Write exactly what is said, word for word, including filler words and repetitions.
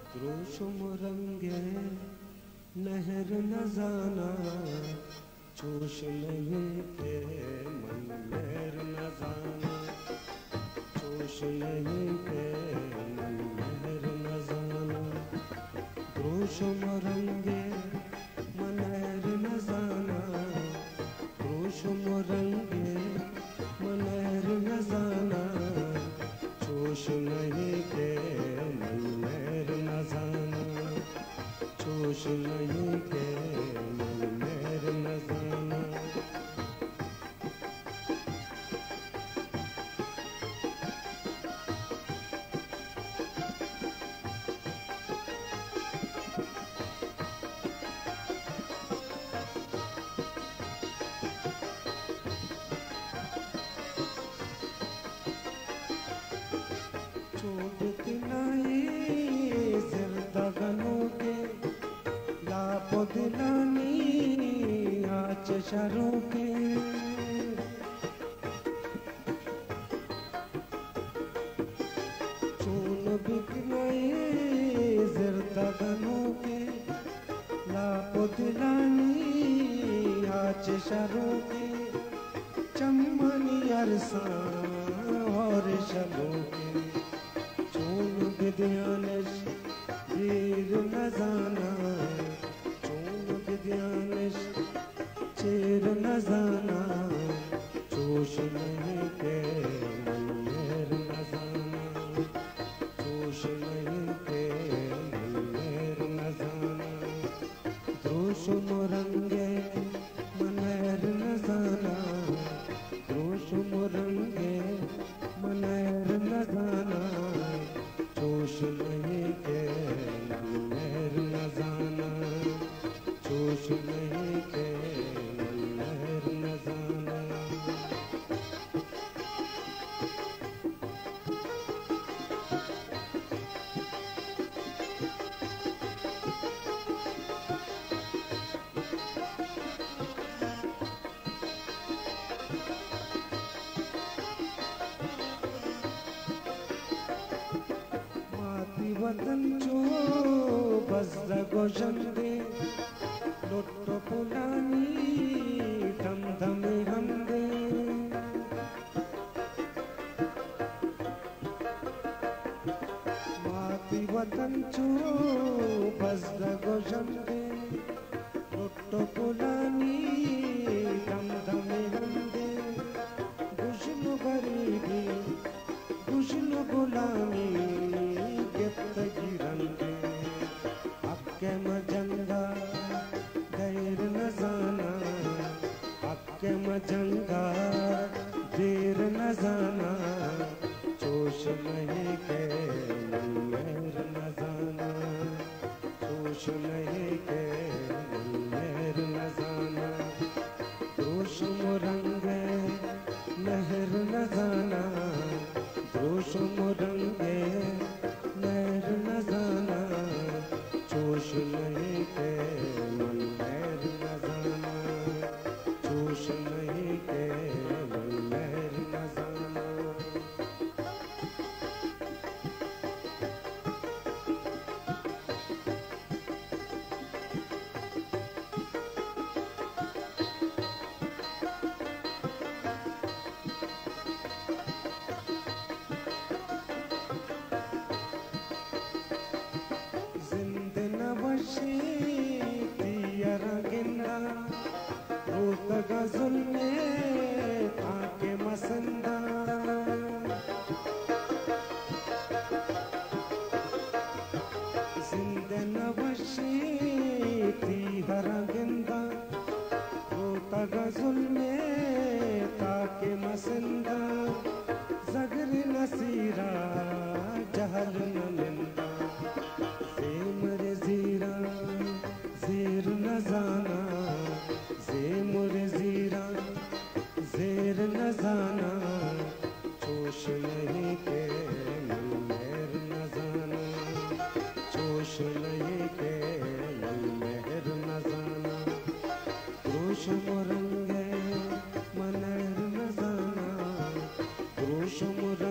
द्रोशुम रंगे नहर न जाना, जोश नहीं के मन मेर न जाना, जोश नहीं के मन मेर न जाना। द्रोशुम रंगे मनहर न जाना, द्रोशुम रंगे मनहर न जाना, जोश नहीं के मन मेर न जाना, जोश नहीं के मन मेर न जाना। चोट दिलाई जिरदगनों के लाप दिलानी आच शरों के, चून बिकनाए जिरदगनों के लाप दिलानी आच शरों के, चमनी अरसा और शलों के, चून विद्यानश वीर न जाना, चून विद्यानश चेर न जाना, जोश नहीं के मन मेर न जाना, जोश नहीं के मन मेर न जाना। द्रोशुम रंगे मनहर न जाना, द्रोशुम रंगे मनहर न जाना, जोश नहीं के मन मेर न जाना, जोश नहीं के मन मेर न जाना। वतन जो बज़ गोशंदे लुट पुलानी धम धम हमदे, माती वतन जो बज़ गोशंदे लुट पुलानी धम धम हमदे, गुश्न गरीबी गुश्न गुलामी गिरंगे हक्के मजंगा गैर न जाना, हक्के मजंगा देर न जाना, जोश नहीं के मन मेर न जाना, जोश नहीं के मन मेर न जाना। द्रोशुम रंगे नहर न जाना, द्रोशुम रंगे नहर न जाना, जोश नहीं के मन मेर न जाना, जोश नहीं के मन मेर न जाना। गज़ल में आके मसंदा, जिंदे नवशी थी हरा गिंदा, रोता गज़ल में ताके मसंदा, ज़गर नसीरा जहल न निंदा, ज़ेमर ज़ीरा ज़ेर न जाना, ज़ेमर ज़ीरा ज़ेर न जाना, जोश नहीं के मन मेर न जाना, जोश नहीं के मन मेर न जाना। द्रोशुम रंगे मनहर न जाना, द्रोशुम